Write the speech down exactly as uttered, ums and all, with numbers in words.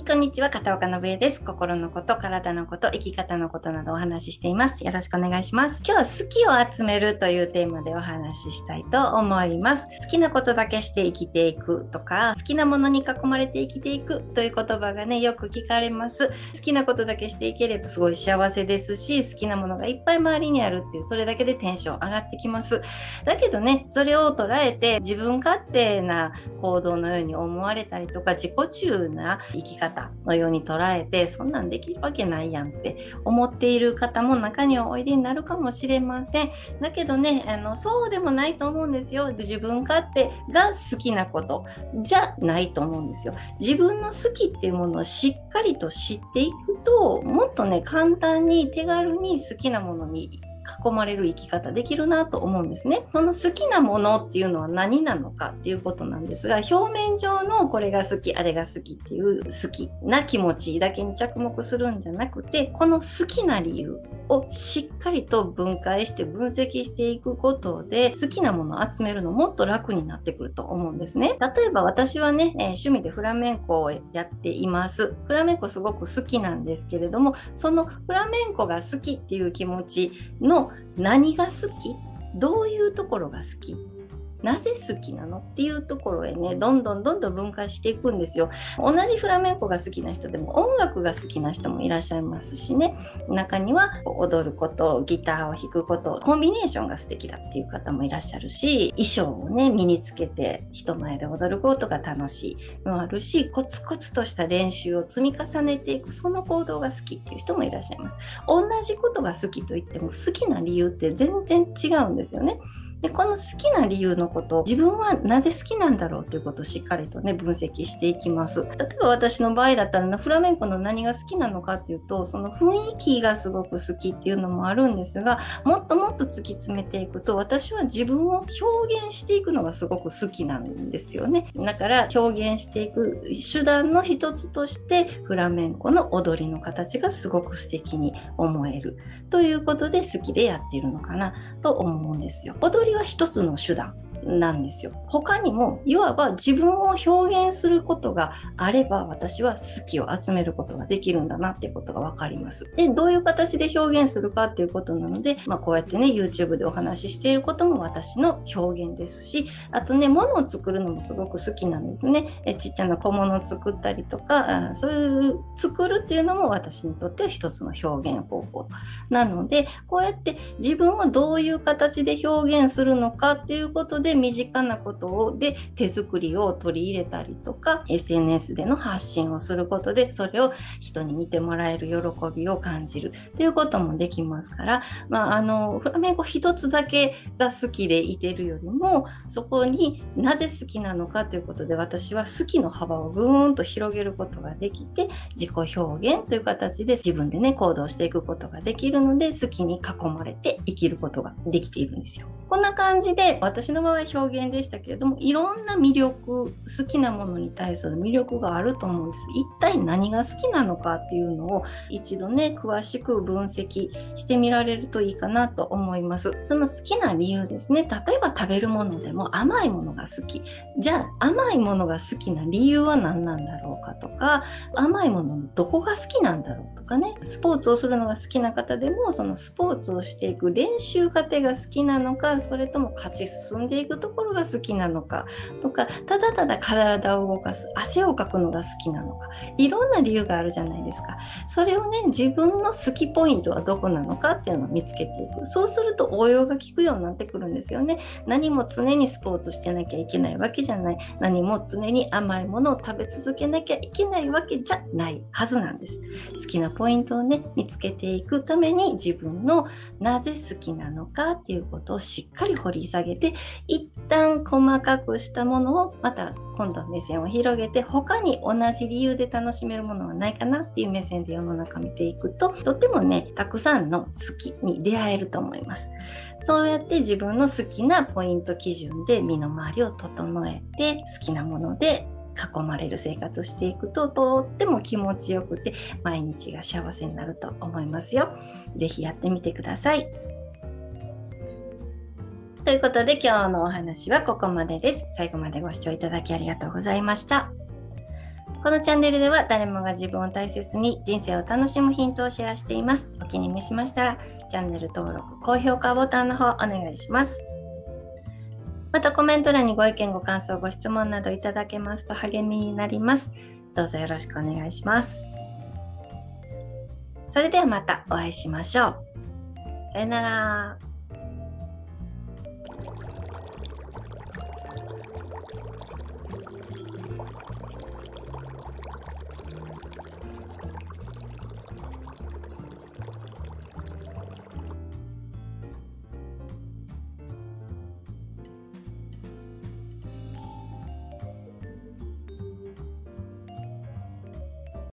い、こんにちは。片岡信恵です。心のこと、体のこと、生き方のことなどお話ししています。よろしくお願いします。今日は好きを集めるというテーマでお話ししたいと思います。好きなことだけして生きていくとか、好きなものに囲まれて生きていくという言葉がね、よく聞かれます。好きなことだけしていければすごい幸せですし、好きなものがいっぱい周りにあるっていう、それだけでテンション上がってきます。だけどね、それを捉えて自分勝手な行動のように思われたりとか、自己中な生き方のように捉えて、そんなんできるわけないやんって思っている方も中にはおいでになるかもしれません。だけどね、あのそうでもないと思うんですよ。自分勝手が好きなことじゃないと思うんですよ。自分の好きっていうものをしっかりと知っていくと、もっとね、簡単に手軽に好きなものに囲まれる生き方できるなと思うんですね。その好きなものっていうのは何なのかっていうことなんですが、表面上のこれが好きあれが好きっていう好きな気持ちだけに着目するんじゃなくて、この好きな理由をしっかりと分解して分析していくことで、好きなものを集めるのもっと楽になってくると思うんですね。例えば私はね、えー、趣味でフラメンコをやっています。フラメンコすごく好きなんですけれども、そのフラメンコが好きっていう気持ちのの何が好き、どういうところが好き、なぜ好きなのっていうところへね、どんどんどんどん分解していくんですよ。同じフラメンコが好きな人でも音楽が好きな人もいらっしゃいますしね、中には踊ること、ギターを弾くこと、コンビネーションが素敵だっていう方もいらっしゃるし、衣装をね身につけて人前で踊ることが楽しいのもあるし、コツコツとした練習を積み重ねていく、その行動が好きっていう人もいらっしゃいます。同じことが好きといっても好きな理由って全然違うんですよね。でこの好きな理由のこと、自分はなぜ好きなんだろうということをしっかりとね分析していきます。例えば私の場合だったらフラメンコの何が好きなのかっていうと、その雰囲気がすごく好きっていうのもあるんですが、もっともっと突き詰めていくと、私は自分を表現していくのがすごく好きなんですよね。だから表現していく手段の一つとしてフラメンコの踊りの形がすごく素敵に思えるということで好きでやっているのかなと思うんですよ。踊りは一つの手段なんですよ。他にもいわば自分を表現することがあれば、私は好きを集めることができるんだなっていうことが分かります。で、どういう形で表現するかっていうことなので、まあ、こうやってね YouTube でお話ししていることも私の表現ですし、あとね物を作るのもすごく好きなんですね。えちっちゃな小物を作ったりとか、あそういう作るっていうのも私にとっては一つの表現方法なので、こうやって自分はどういう形で表現するのかっていうことで、身近なことで手作りを取り入れたりとか、 エスエヌエス での発信をすることでそれを人に見てもらえる喜びを感じるということもできますから、まあ、あのフラメンコ一つだけが好きでいてるよりも、そこになぜ好きなのかということで、私は好きの幅をぐーんと広げることができて、自己表現という形で自分でね行動していくことができるので、好きに囲まれて生きることができているんですよ。こんな感じで私の場合表現でしたけれども、いろんな魅力、好きなものに対する魅力があると思うんです。一体何が好きなのかっていうのを一度ね詳しく分析してみられるといいかなと思います。その好きな理由ですね。例えば食べるものでも甘いものが好き、じゃあ甘いものが好きな理由は何なんだろうかとか、甘いもののどこが好きなんだろうとかね、スポーツをするのが好きな方でも、そのスポーツをしていく練習過程が好きなのか、それとも勝ち進んでいくところが好きなのかとか、ただただ体を動かす、汗をかくのが好きなのか、いろんな理由があるじゃないですか。それをね自分の好きポイントはどこなのかっていうのを見つけていく。そうすると応用が効くようになってくるんですよね。何も常にスポーツしてなきゃいけないわけじゃない、何も常に甘いものを食べ続けなきゃいけないわけじゃないはずなんです。好きなポイントをね見つけていくために、自分のなぜ好きなのかっていうことをしっかり掘り下げて、一旦細かくしたものをまた今度は目線を広げて、他に同じ理由で楽しめるものはないかなっていう目線で世の中見ていくと、とてもねたくさんの好きに出会えると思います。そうやって自分の好きなポイント基準で身の回りを整えて、好きなもので囲まれる生活をしていくと、とっても気持ちよくて毎日が幸せになると思いますよ。ぜひやってみてください。ということで今日のお話はここまでです。最後までご視聴いただきありがとうございました。 このチャンネルでは誰もが自分を大切に人生を楽しむヒントをシェアしています。お気に召しましたらチャンネル登録、高評価ボタンの方お願いします。またコメント欄にご意見、ご感想、ご質問などいただけますと励みになります。どうぞよろしくお願いします。それではまたお会いしましょう。さよなら。